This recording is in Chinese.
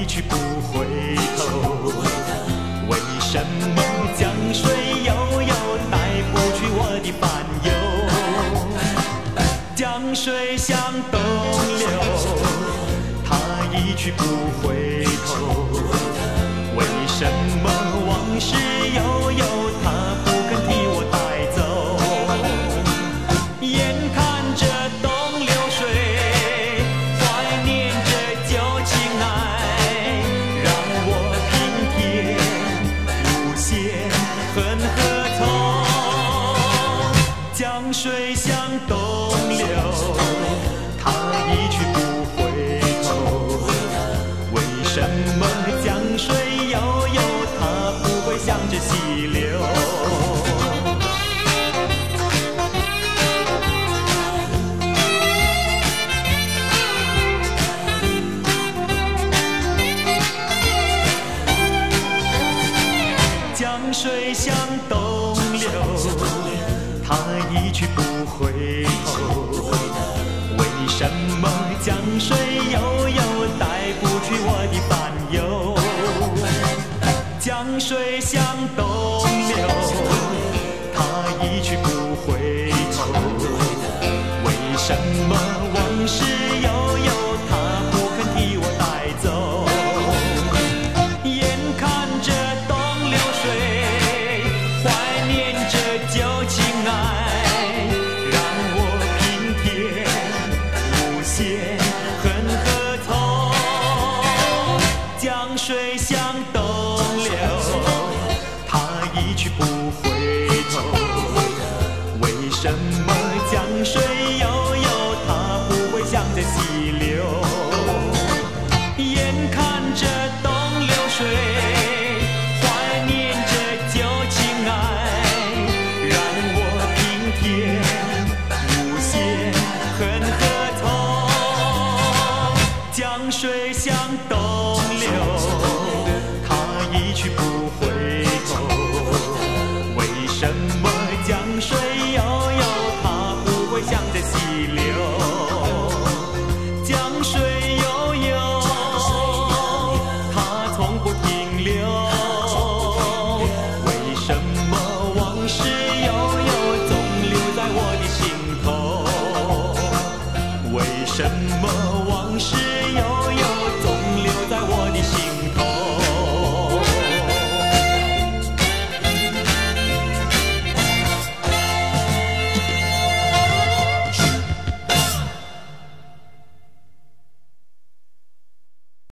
一去不回头。为什么江水悠悠带不去我的烦忧？江水向东流，它一去不回头。为什么往事悠悠，它不肯替我带走？眼看着东流水，怀念着旧情爱，让我平添无限恨和痛。江水向东流，它一去不回头。为什么江水悠悠，它不会向着西流？江水向东流，它一去不回头。为什么江水悠悠带不去我的烦忧？江水向东流，它一去不回头。为什么往事悠悠，它不肯替我带走？眼看着东流水，怀念着旧情爱，让我平添无限恨和痛。江水向东流，它一去不回头。为什么江水悠悠，它不会向着西流？眼看着东流水，怀念着旧情爱，让我平添无限恨和痛。江水向东流，它一去不回头。为什么江水悠悠，它不会向着西流？江水悠悠，它从不停留。为什么往事悠悠，总留在我的心头？为什么往事悠悠？